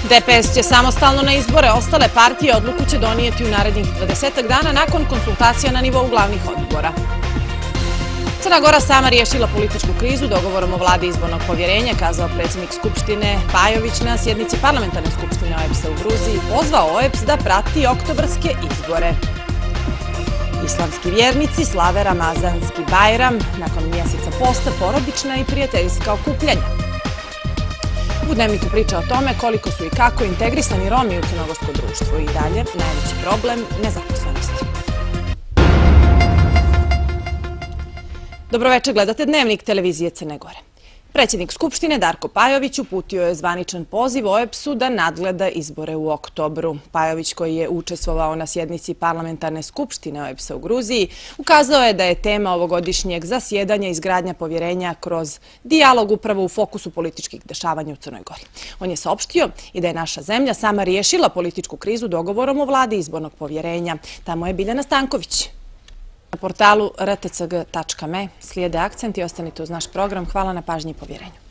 DPS će samostalno na izbore, ostale partije odluku će donijeti u narednih 20 dana nakon konsultacija na nivou glavnih odbora. Crna Gora sama riješila političku krizu dogovorom o vladi izbornog povjerenja, kazao predsjednik Skupštine Pajović na sjednici parlamentarne skupštine OEBS-a u Gruziji i pozvao OEBS da prati oktobarske izbore. Islamski vjernici slave Ramazanski Bajram nakon mjeseca posta, porodična i prijateljska okupljanja. U Dnevniku priča o tome koliko su i kako integrisani Romi u crnogorsko društvo i dalje najveći problem nezaposlenosti. Dobroveče, gledate Dnevnik Televizije Crne Gore. Predsjednik Skupštine Darko Pajović uputio je zvaničan poziv OEBS-u da nadgleda izbore u oktobru. Pajović, koji je učestvovao na sjednici parlamentarne skupštine OEBS-a u Gruziji, ukazao je da je tema ovogodišnjeg zasjedanja izgradnja povjerenja kroz dijalog upravo u fokusu političkih dešavanja u Crnoj Gori. On je saopštio i da je naša zemlja sama riješila političku krizu dogovorom o vladi izbornog povjerenja. Tamo je Biljana Stanković. Na portalu rtcg.me slijede akcenti. Ostanite uz naš program. Hvala na pažnji i povjerenju.